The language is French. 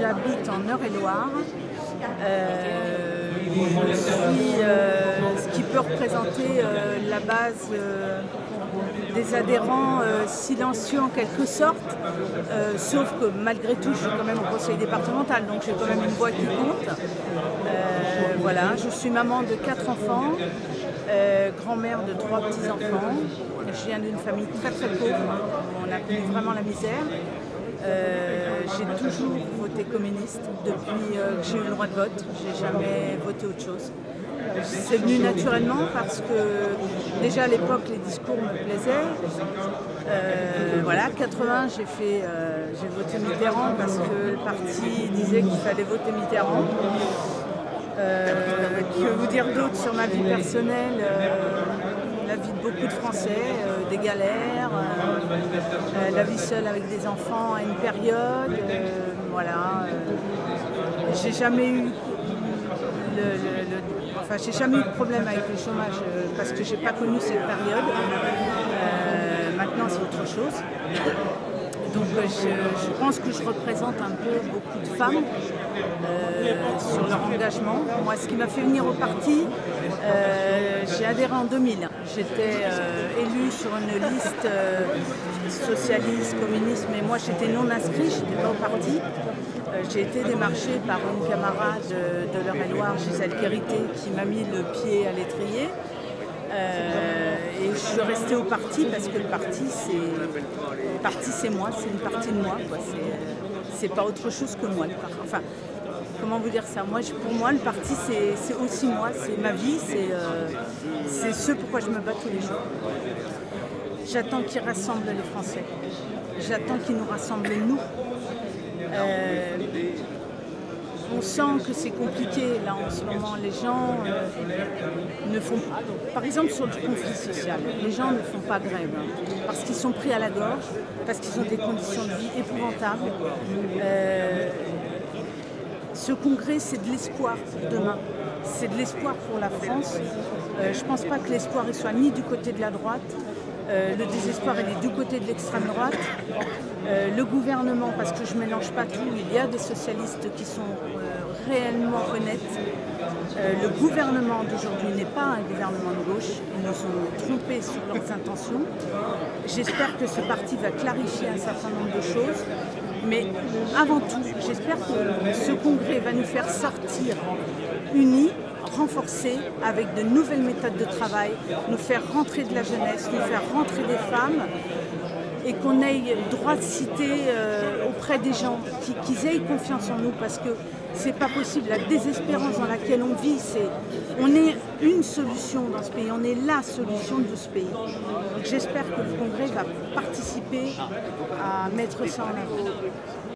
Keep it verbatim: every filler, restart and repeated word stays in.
j'habite en Eure-et-Loire. Euh, je suis euh, ce qui peut représenter euh, la base euh, des adhérents euh, silencieux en quelque sorte, euh, sauf que malgré tout je suis quand même au conseil départemental, donc j'ai quand même une voix qui compte. Euh, voilà, je suis maman de quatre enfants, euh, grand-mère de trois petits-enfants. Je viens d'une famille très très pauvre, on a connu vraiment la misère. Euh, j'ai toujours voté communiste depuis euh, que j'ai eu le droit de vote, j'ai jamais voté autre chose. C'est venu naturellement parce que déjà à l'époque les discours me plaisaient. Euh, voilà, quatre-vingts j'ai fait, euh, j'ai voté Mitterrand parce que le parti disait qu'il fallait voter Mitterrand. Euh, que vous dire d'autre sur ma vie personnelle, euh, la vie de beaucoup de Français, euh, des galères, euh, euh, la vie seule avec des enfants à une période, euh, voilà. Euh, j'ai jamais eu le, le, le, enfin j'ai jamais eu de problème avec le chômage euh, parce que j'ai pas connu cette période. Euh, maintenant c'est autre chose. Donc je, je pense que je représente un peu beaucoup de femmes euh, sur leur engagement. Moi, ce qui m'a fait venir au parti, euh, j'ai adhéré en deux mille. J'étais euh, élue sur une liste euh, socialiste, communiste, mais moi j'étais non inscrite, je n'étais pas au parti. Euh, j'ai été démarchée par une camarade de, de l'Eure-et-Loire, Gisèle Quérité, qui m'a mis le pied à l'étrier. Euh, et je suis restée au parti parce que le parti c'est le parti c'est moi, c'est une partie de moi, c'est pas autre chose que moi. Enfin, comment vous dire ça? Moi, je, pour moi, le parti c'est aussi moi, c'est ma vie, c'est euh, ce pourquoi je me bats tous les jours. J'attends qu'ils rassemblent les Français, j'attends qu'ils nous rassemblent nous. Euh, On sent que c'est compliqué là en ce moment, les gens euh, ne font pas, par exemple sur le conflit social, les gens ne font pas grève hein, parce qu'ils sont pris à la gorge, parce qu'ils ont des conditions de vie épouvantables. Euh, ce congrès c'est de l'espoir pour demain, c'est de l'espoir pour la France. Euh, je ne pense pas que l'espoir soit ni du côté de la droite, euh, le désespoir il est du côté de l'extrême droite. Euh, le gouvernement, parce que je ne mélange pas tout, il y a des socialistes qui sont euh, réellement honnêtes. Euh, le gouvernement d'aujourd'hui n'est pas un gouvernement de gauche, ils nous ont trompés sur leurs intentions. J'espère que ce parti va clarifier un certain nombre de choses, mais avant tout, j'espère que ce congrès va nous faire sortir unis, renforcer avec de nouvelles méthodes de travail, nous faire rentrer de la jeunesse, nous faire rentrer des femmes, et qu'on ait droit de citer euh, auprès des gens, qu'ils aient confiance en nous, parce que c'est pas possible. La désespérance dans laquelle on vit, c'est on est une solution dans ce pays, on est la solution de ce pays. Donc j'espère que le Congrès va participer à mettre ça en avant.